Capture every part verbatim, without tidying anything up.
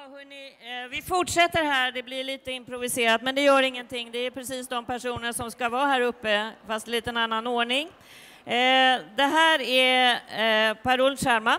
hörni, eh, vi fortsätter här. Det blir lite improviserat, men det gör ingenting. Det är precis de personer som ska vara här uppe, fast lite en annan ordning. Eh, det här är eh, Parul Sharma,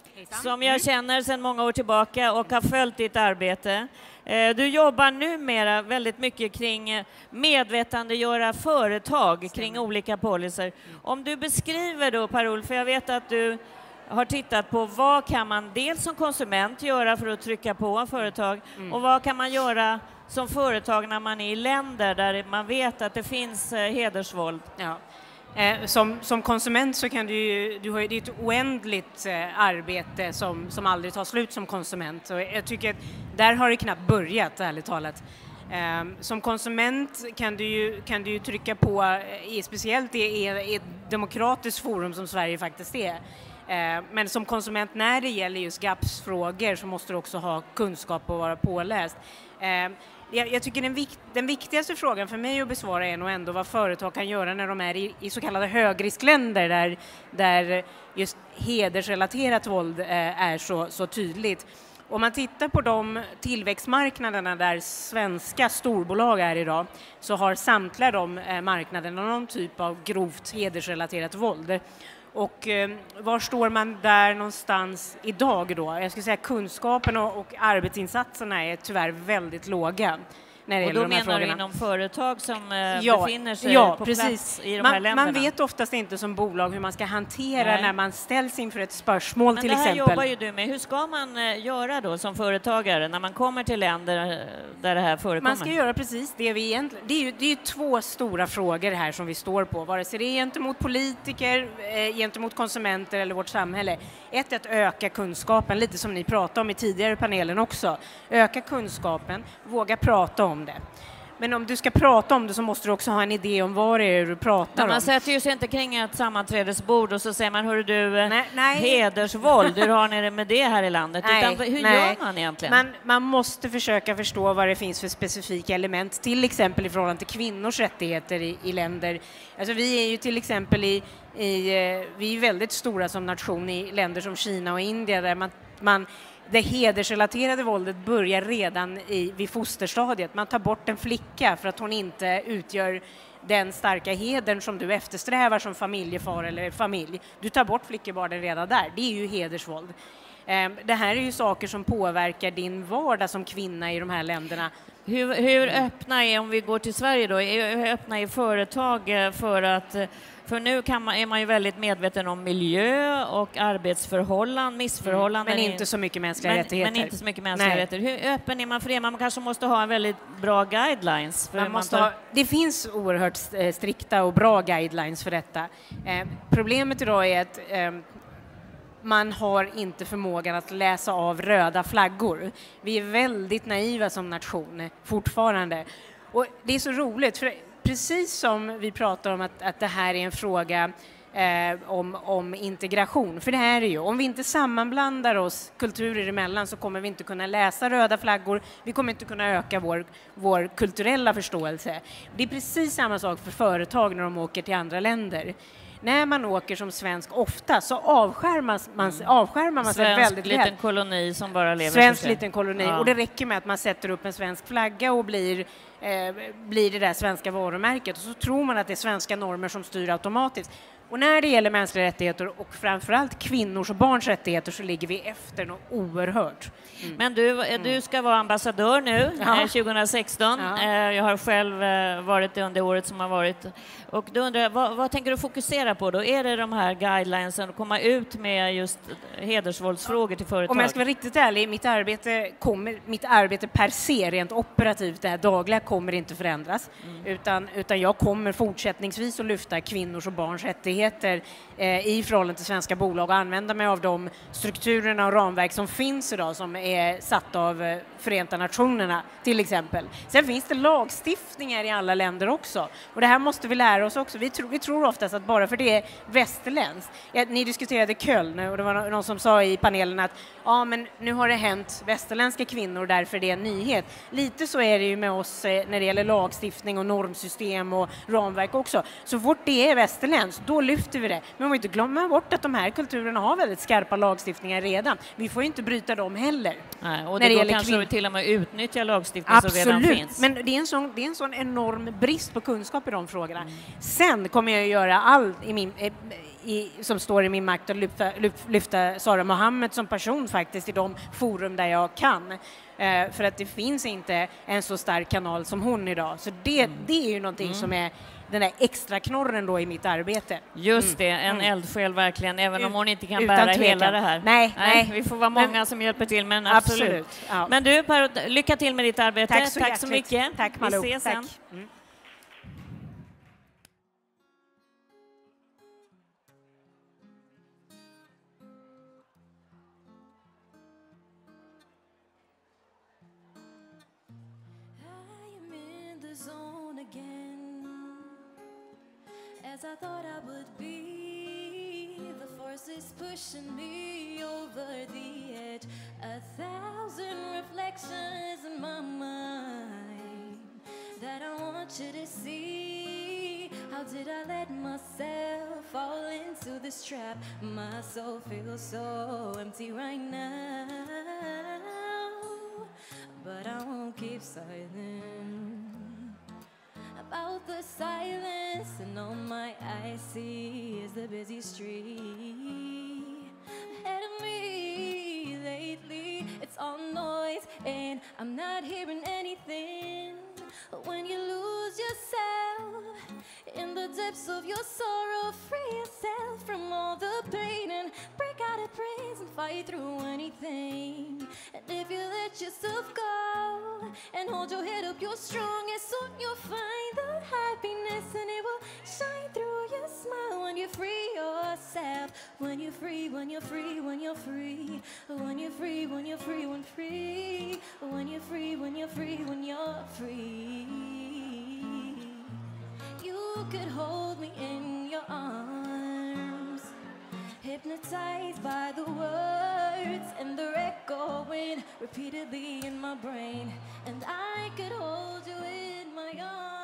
som jag känner sedan många år tillbaka och har följt ditt arbete. Eh, du jobbar numera väldigt mycket kring medvetandegöra företag kring olika policer. Om du beskriver då, Parul, för jag vet att du har tittat på vad kan man dels som konsument göra för att trycka på företag mm. och vad kan man göra som företag när man är i länder där man vet att det finns eh, hedersvåld. Ja. Eh, som, som konsument så kan du ju, du har ju det är ett oändligt eh, arbete som, som aldrig tar slut som konsument. Och jag tycker att där har det knappt börjat, ärligt talat. Eh, som konsument kan du ju, kan du ju trycka på, eh, speciellt i, i ett demokratiskt forum som Sverige faktiskt är. Eh, men som konsument när det gäller just G A P-frågor så måste du också ha kunskap och vara påläst. Eh, Jag, jag tycker den, vikt, den viktigaste frågan för mig att besvara är nog ändå vad företag kan göra när de är i, i så kallade högriskländer där, där just hedersrelaterat våld eh, är så, så tydligt. Om man tittar på de tillväxtmarknaderna där svenska storbolag är idag så har samtliga de eh, marknaderna någon typ av grovt hedersrelaterat våld. Och eh, var står man där någonstans idag då? Jag skulle säga kunskapen och, och arbetsinsatserna är tyvärr väldigt låga när det och gäller då de här menar frågorna. du inom företag som eh, ja, befinner sig ja, på precis. plats i de man, här länderna? Man vet oftast inte som bolag hur man ska hantera Nej. när man ställs inför ett spörsmål. Men till det här exempel. jobbar ju du med. Hur ska man eh, göra då som företagare när man kommer till länder eh, där det här förekommer? Man ska göra precis det vi egentligen... Det är ju, det är ju två stora frågor här som vi står på. Vare sig det är gentemot politiker, eh, gentemot konsumenter eller vårt samhälle. Ett är att öka kunskapen, lite som ni pratade om i tidigare panelen också. Öka kunskapen, våga prata om det. Men om du ska prata om det så måste du också ha en idé om vad det är du pratar men man om. Man sätter ju sig inte kring ett sammanträdesbord och så säger man, hörru du, nej, nej. hedersvåld, hur har ni det med det här i landet? Nej, Utan, hur nej. gör man egentligen? Man, man måste försöka förstå vad det finns för specifika element, till exempel i förhållande till kvinnors rättigheter i, i länder. Alltså vi är ju till exempel i, i, vi är väldigt stora som nation i länder som Kina och Indien där man, man det hedersrelaterade våldet börjar redan i, vid fosterstadiet. Man tar bort en flicka för att hon inte utgör den starka hedern som du eftersträvar som familjefar eller familj. Du tar bort flickebarnen redan där. Det är ju hedersvåld. Det här är ju saker som påverkar din vardag som kvinna i de här länderna. Hur, hur öppna är, om vi går till Sverige då, hur öppna är företag för att, för nu kan man, är man ju väldigt medveten om miljö och arbetsförhållanden, missförhållanden. Men inte så mycket mänskliga men, rättigheter. Men inte så mycket mänskliga Nej. rättigheter. Hur öppen är man för det? Man kanske måste ha en väldigt bra guidelines. För man måste man tar... ha, det finns oerhört strikta och bra guidelines för detta. Eh, problemet idag är att eh, man har inte förmågan att läsa av röda flaggor. Vi är väldigt naiva som nation fortfarande. Och det är så roligt, för precis som vi pratar om att, att det här är en fråga eh, om, om integration, för det här är ju, om vi inte sammanblandar oss kulturer emellan så kommer vi inte kunna läsa röda flaggor, vi kommer inte kunna öka vår, vår kulturella förståelse. Det är precis samma sak för företag när de åker till andra länder. När man åker som svensk ofta så avskärmas man, mm. avskärmar man sig svensk väldigt liten väl. koloni som bara lever Svensk för sig. liten koloni. Ja. Och det räcker med att man sätter upp en svensk flagga och blir, eh, blir det där svenska varumärket. Och så tror man att det är svenska normer som styr automatiskt. Och när det gäller mänskliga rättigheter och framförallt kvinnors och barns rättigheter så ligger vi efter något oerhört. Mm. Men du, du ska vara ambassadör nu, ja. eh, tjugo sexton. Ja. Eh, jag har själv eh, varit det under året som har varit. Och då undrar jag, vad, vad tänker du fokusera på då? Är det de här guidelinesen att komma ut med just hedersvåldsfrågor till företag? Om jag ska vara riktigt ärlig, mitt arbete, kommer, mitt arbete per se, rent operativt, det här dagliga, kommer inte förändras. Mm. Utan, utan jag kommer fortsättningsvis att lyfta kvinnors och barns rättigheter eh, i förhållande till svenska bolag och använda mig av de strukturerna och ramverk som finns idag som är satt av eh, Förenta Nationerna till exempel. Sen finns det lagstiftningar i alla länder också och det här måste vi lära oss också. Vi, tro, vi tror oftast att bara för det är västerländskt. Ja, ni diskuterade Köln och det var någon som sa i panelen att ja, men nu har det hänt västerländska kvinnor, därför det är en nyhet. Lite så är det ju med oss eh, när det gäller lagstiftning och normsystem och ramverk också. Så fort det är västerländskt, då lyfter vi det. Men man får inte glömma bort att de här kulturerna har väldigt skarpa lagstiftningar redan. Vi får inte bryta dem heller. Nej, och det, det går kanske till och med utnyttja lagstiftning Absolut. som redan finns. Men det är, en sån, det är en sån enorm brist på kunskap i de frågorna. Mm. Sen kommer jag att göra allt i min, i, som står i min makt att lyfta, lyfta Sara Mohammed som person faktiskt i de forum där jag kan. Eh, för att det finns inte en så stark kanal som hon idag. Så det, mm. det är ju någonting mm. som är den där extra knorren då i mitt arbete. Just det, en mm. eldsjäl verkligen, även om hon inte kan Utan bära tvekan. hela det här. Nej, nej. nej. Vi får vara många men, som hjälper till, men absolut. absolut ja. Men du, Per, lycka till med ditt arbete. Tack så, Tack så mycket. Tack, Malou. Vi ses Tack. sen. Mm. As I thought I would be, the force is pushing me over the edge. A thousand reflections in my mind that I want you to see. How did I let myself fall into this trap? My soul feels so empty right now, but I won't keep silent about the silence, and all my eyes see is the busy street ahead of me. Lately it's all noise and I'm not hearing anything. When you lose yourself in the depths of your sorrow, free yourself from all the pain and break out of praise and fight through anything. And if you let yourself go and hold your head up, you're strong, and soon you'll find the happiness, and it will shine through your smile when you free yourself. When you're free, when you're free, when you're free, when you're free, when you're free, when free, when you're free, when you're free, when you're free. You could hold me in your arms, hypnotized by the words and they're echoing repeatedly in my brain, and I could hold you in my arms.